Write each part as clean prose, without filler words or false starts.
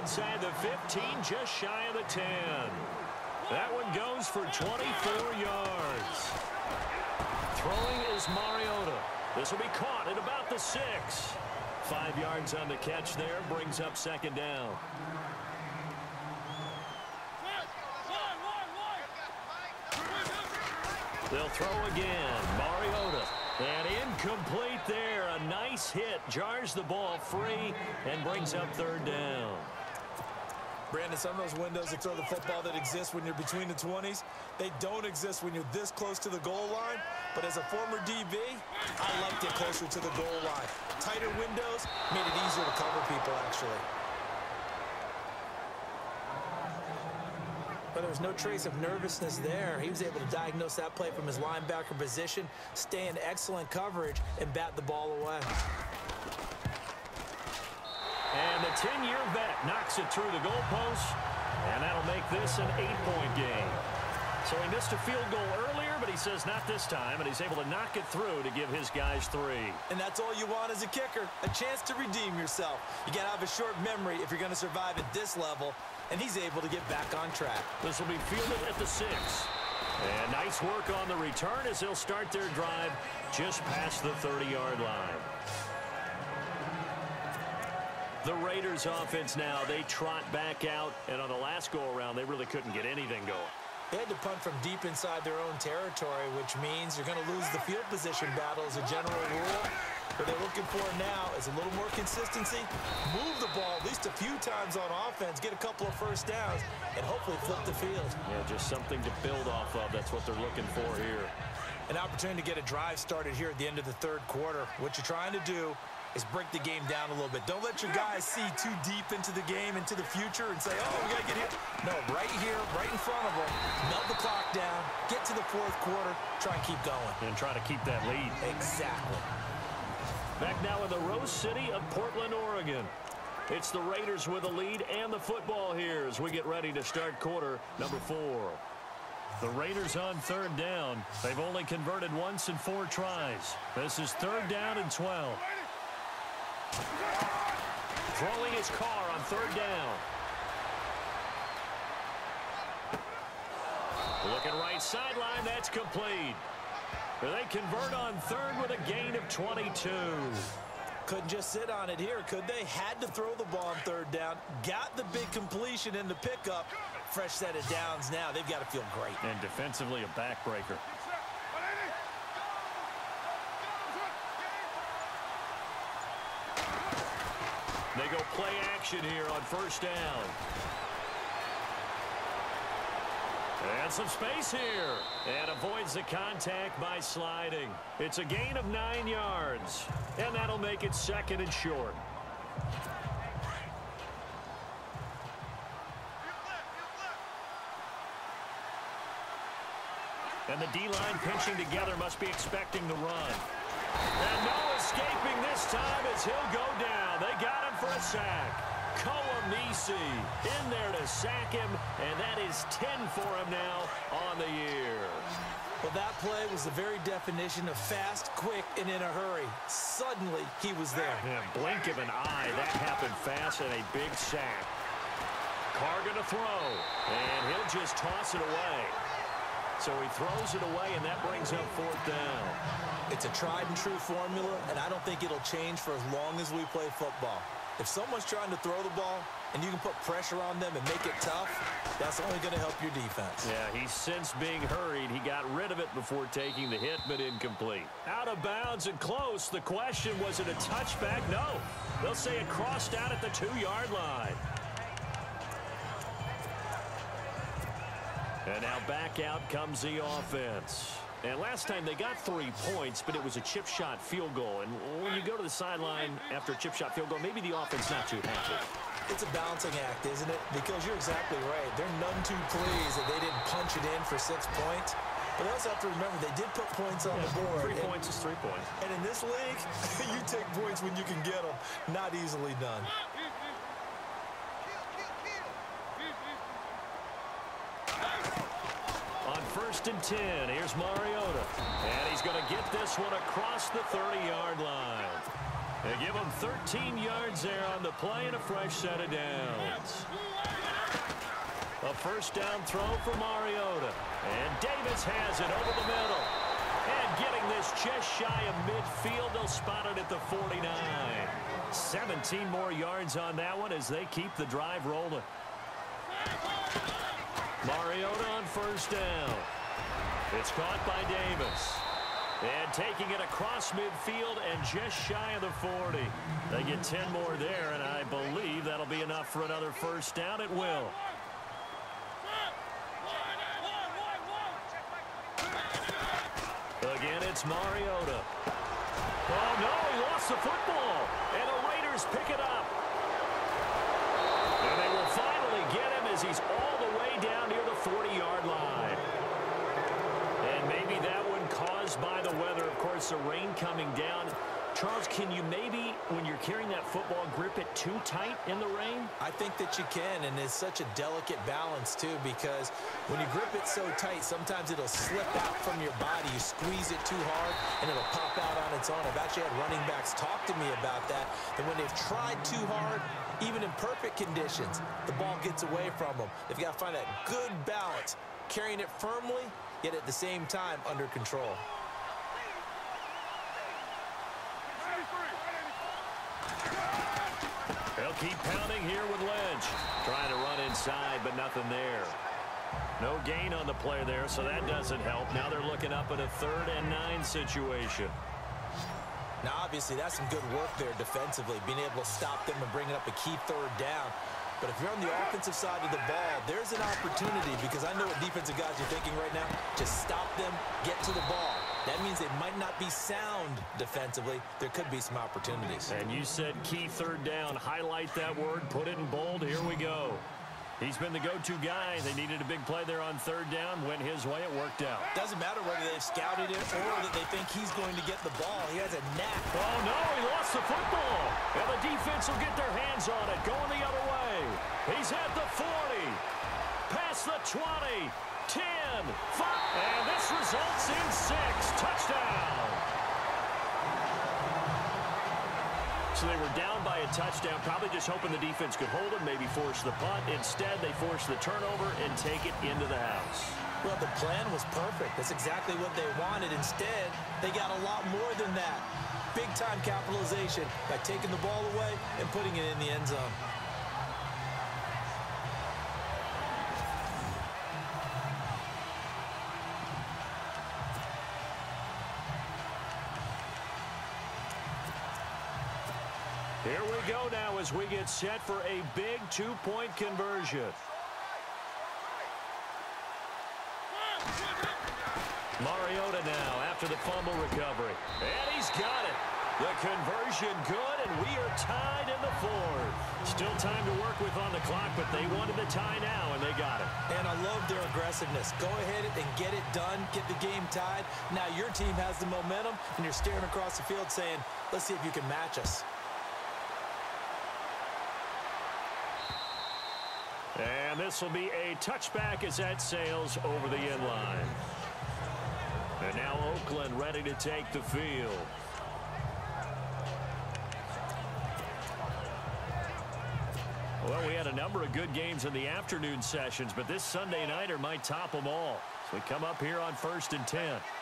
inside the 15, just shy of the 10. That one goes for 24 yards. Throwing is Mariota. This will be caught at about the 6. 5 yards on the catch there, brings up second down. They'll throw again. Mariota. And incomplete there. A nice hit. Jars the ball free and brings up third down. Brandon, some of those windows to throw the football that exist when you're between the 20s, they don't exist when you're this close to the goal line. But as a former DB, I liked it closer to the goal line. Tighter windows made it easier to cover people, actually. But there was no trace of nervousness there. He was able to diagnose that play from his linebacker position, stay in excellent coverage, and bat the ball away. And the 10-year vet knocks it through the goalpost, and that'll make this an 8-point game. So he missed a field goal earlier, but he says not this time, and he's able to knock it through to give his guys 3. And that's all you want as a kicker, a chance to redeem yourself. You got to have a short memory if you're going to survive at this level, and he's able to get back on track. This will be fielded at the 6. And nice work on the return as they'll start their drive just past the 30-yard line. The Raiders offense now, they trot back out, and on the last go-around, they really couldn't get anything going. They had to punt from deep inside their own territory, which means you're going to lose the field position battle as a general rule. What they're looking for now is a little more consistency, move the ball at least a few times on offense, get a couple of first downs, and hopefully flip the field. Yeah, just something to build off of. That's what they're looking for here. An opportunity to get a drive started here at the end of the third quarter. What you're trying to do is break the game down a little bit. Don't let your guys see too deep into the game, into the future, and say, oh, we got to get here. No, right here, right in front of them, melt the clock down, get to the fourth quarter, try and keep going. And try to keep that lead. Exactly. Back now in the Rose City of Portland, Oregon. It's the Raiders with a lead and the football here as we get ready to start quarter number 4. The Raiders on third down. They've only converted once in 4 tries. This is third down and 12. Throwing his car on third down. Looking right sideline, that's complete. They convert on third with a gain of 22. Couldn't just sit on it here, could they? Had to throw the ball on third down. Got the big completion in the pickup. Fresh set of downs now. They've got to feel great. And defensively a backbreaker. They go play action here on first down. And some space here. And avoids the contact by sliding. It's a gain of 9 yards. And that'll make it second and short. And the D-line pinching together must be expecting the run. And no escaping this time as he'll go down. They got him for a sack. Koamisi in there to sack him, and that is 10 for him now on the year. Well, that play was the very definition of fast, quick, and in a hurry. Suddenly, he was there. Yeah, blink of an eye. That happened fast and a big sack. Carr going to throw, and he'll just toss it away. So he throws it away, and that brings up fourth down. It's a tried-and-true formula, and I don't think it'll change for as long as we play football. If someone's trying to throw the ball and you can put pressure on them and make it tough, that's only going to help your defense. Yeah, he's since being hurried. He got rid of it before taking the hit, but incomplete. Out of bounds and close. The question, was it a touchback? No. They'll say it crossed out at the 2-yard line. And now back out comes the offense. And last time they got 3 points, but it was a chip shot field goal. And when you go to the sideline after a chip shot field goal, maybe the offense not too happy. It's a balancing act, isn't it? Because you're exactly right. They're none too pleased that they didn't punch it in for 6 points. But they also have to remember they did put points on the board. 3 points is 3 points. And in this league, you take points when you can get them. Not easily done. On 1st and 10, here's Mariota. And he's going to get this one across the 30-yard line. They give him 13 yards there on the play and a fresh set of downs. A first down throw for Mariota. And Davis has it over the middle. And getting this just shy of midfield, they'll spot it at the 49. 17 more yards on that one as they keep the drive rolling. Mariota on first down. It's caught by Davis. And taking it across midfield and just shy of the 40. They get 10 more there, and I believe that'll be enough for another first down. It will. Again, it's Mariota. Oh, no, he lost the football. And the Raiders pick it up. And they will finally get him as he's all the way down near the 40-yard line. And maybe that one caused by the weather. Of course, the rain coming down. Charles, can you maybe, when you're carrying that football, grip it too tight in the rain? I think that you can, and it's such a delicate balance, too, because when you grip it so tight, sometimes it'll slip out from your body. You squeeze it too hard, and it'll pop out on its own. I've actually had running backs talk to me about that when they've tried too hard, even in perfect conditions, the ball gets away from them. They've got to find that good balance, carrying it firmly, yet at the same time under control. They'll keep pounding here with Lynch. Trying to run inside, but nothing there. No gain on the play there, so that doesn't help. Now they're looking up at a 3rd and 9 situation. Now, obviously, that's some good work there defensively, being able to stop them and bring it up a key 3rd down. But if you're on the offensive side of the ball, there's an opportunity, because I know what defensive guys are thinking right now. Just stop them, get to the ball. That means they might not be sound defensively. There could be some opportunities. And you said key 3rd down. Highlight that word. Put it in bold. Here we go. He's been the go-to guy. They needed a big play there on 3rd down. Went his way. It worked out. Doesn't matter whether they've scouted it or that they think he's going to get the ball. He has a knack. Oh, no. He lost the football. And the defense will get their hands on it. Going the other way. He's at the 40. Past the 20. 10, 5, and this results in 6. Touchdown. So they were down by a touchdown, probably just hoping the defense could hold them, maybe force the punt. Instead, they force the turnover and take it into the house. Well, the plan was perfect. That's exactly what they wanted. Instead, they got a lot more than that. Big-time capitalization by taking the ball away and putting it in the end zone. Here we go now as we get set for a big 2-point conversion. Mariota now after the fumble recovery. And he's got it. The conversion good, and we are tied in the 4th. Still time to work with on the clock, but they wanted the tie now, and they got it. And I love their aggressiveness. Go ahead and get it done, get the game tied. Now your team has the momentum, and you're staring across the field saying, let's see if you can match us. And this will be a touchback as that sails over the end line. And now Oakland ready to take the field. Well, we had a number of good games in the afternoon sessions, but this Sunday nighter might top them all. So we come up here on 1st and 10.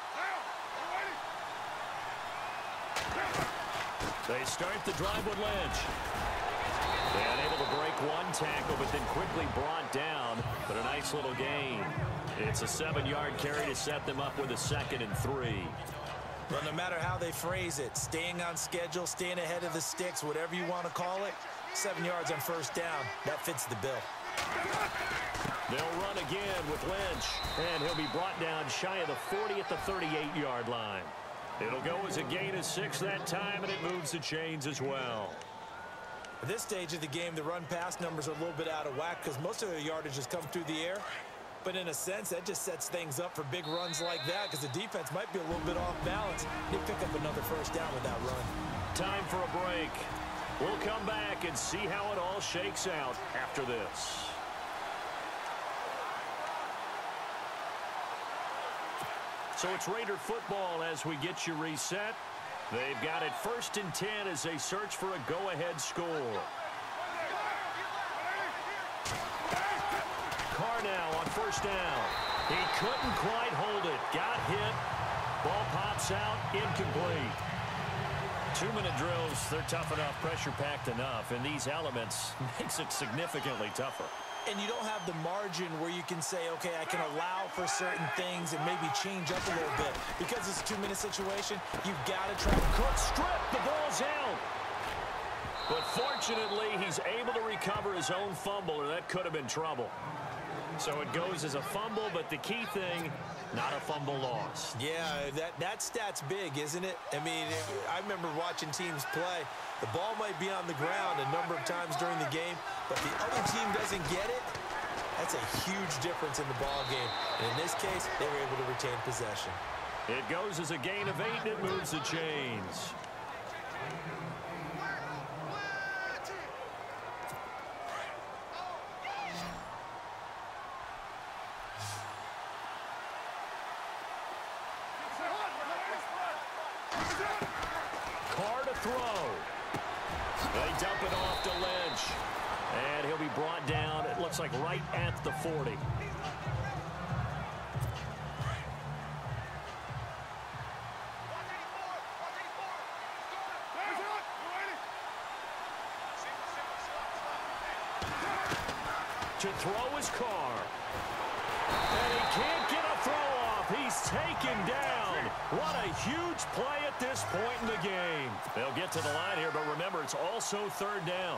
They start the drive with Lynch. And able to break one tackle, but then quickly brought down. But a nice little gain. It's a 7-yard carry to set them up with a 2nd and 3. Well, no matter how they phrase it, staying on schedule, staying ahead of the sticks, whatever you want to call it, 7 yards on 1st down, that fits the bill. They'll run again with Lynch. And he'll be brought down shy of the 40 at the 38-yard line. It'll go as a gain of 6 that time, and it moves the chains as well. At this stage of the game, the run-pass numbers are a little bit out of whack because most of their yardage has come through the air. But in a sense, that just sets things up for big runs like that because the defense might be a little bit off balance. They pick up another 1st down with that run. Time for a break. We'll come back and see how it all shakes out after this. So it's Raider football as we get you reset. They've got it 1st and 10 as they search for a go-ahead score. Carr now on 1st down. He couldn't quite hold it. Got hit. Ball pops out. Incomplete. 2-minute drills, they're tough enough, pressure-packed enough, and these elements makes it significantly tougher. And you don't have the margin where you can say, okay, I can allow for certain things and maybe change up a little bit. Because it's a 2-minute situation, you've got to try. Good strip. The ball's out. But fortunately, he's able to recover his own fumble, or that could have been trouble. So it goes as a fumble, but the key thing, not a fumble loss. Yeah, that stat's big, isn't it? I mean, I remember watching teams play. The ball might be on the ground a number of times during the game, but the other team doesn't get it. That's a huge difference in the ball game. And in this case, they were able to retain possession. It goes as a gain of 8, and it moves the chains. Carr to throw. They dump it off to Lynch. And he'll be brought down, it looks like right at the 40. To throw is Carr. And he can't get a throw off. He's taken down. What a huge play at this point in the game. They'll get to the line here, but remember, it's also 3rd down.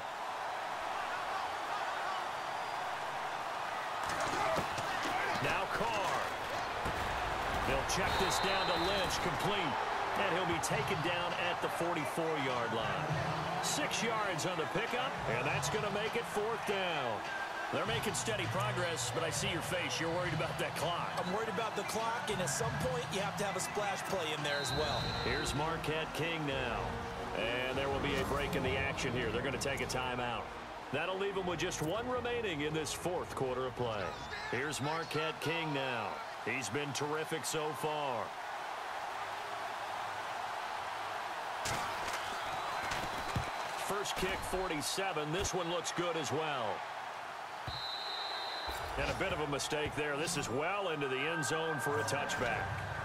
Now Carr. They'll check this down to Lynch, complete. And he'll be taken down at the 44-yard line. 6 yards on the pickup, and that's going to make it 4th down. They're making steady progress, but I see your face. You're worried about that clock. I'm worried about the clock, and at some point, you have to have a splash play in there as well. Here's Marquette King now. And there will be a break in the action here. They're going to take a timeout. That'll leave them with just 1 remaining in this 4th quarter of play. Here's Marquette King now. He's been terrific so far. First kick, 47. This one looks good as well. And a bit of a mistake there. This is well into the end zone for a touchback.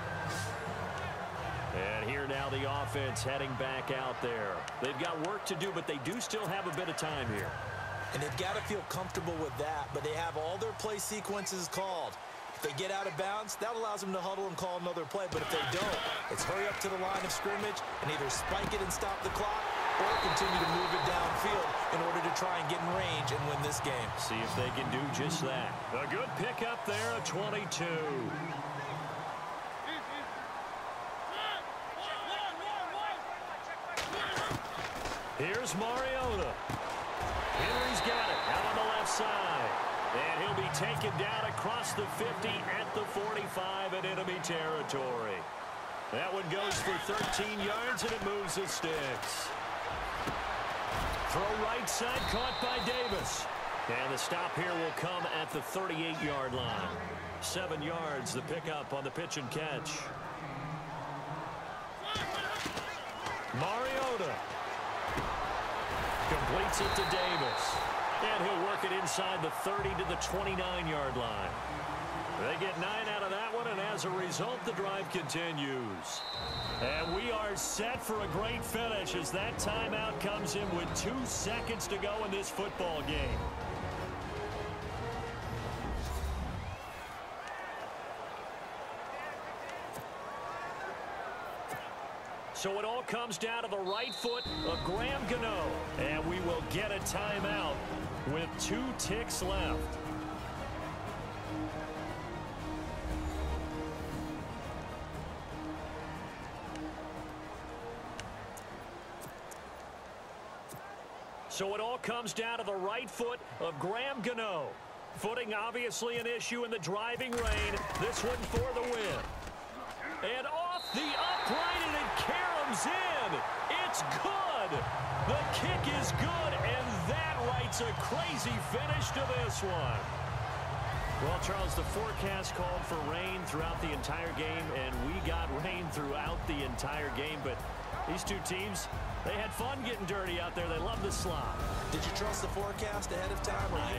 And here now the offense heading back out there. They've got work to do, but they do still have a bit of time here. And they've got to feel comfortable with that, but they have all their play sequences called. If they get out of bounds, that allows them to huddle and call another play. But if they don't, it's hurry up to the line of scrimmage and either spike it and stop the clock or continue to move it downfield in order to try and get in range and win this game. See if they can do just that. A good pickup there at 22. Here's Mariota. Henry's got it out on the left side. And he'll be taken down across the 50 at the 45 in enemy territory. That one goes for 13 yards, and it moves the sticks. Throw right side, caught by Davis. And the stop here will come at the 38-yard line. 7 yards, the pickup on the pitch and catch. Mariota completes it to Davis. And he'll work it inside the 30 to the 29-yard line. They get 9 out of that one, and as a result, the drive continues. And we are set for a great finish as that timeout comes in with 2 seconds to go in this football game. So it all comes down to the right foot of Graham Gano. And we will get a timeout with 2 ticks left. So it all comes down to the right foot of Graham Gano. Footing obviously an issue in the driving rain. This one for the win. And off the upright, and it caroms in. It's good. The kick is good, and that writes a crazy finish to this one. Well, Charles, the forecast called for rain throughout the entire game, and we got rain throughout the entire game. But these two teams, they had fun getting dirty out there. They love the slop. Did you trust the forecast ahead of time? Or I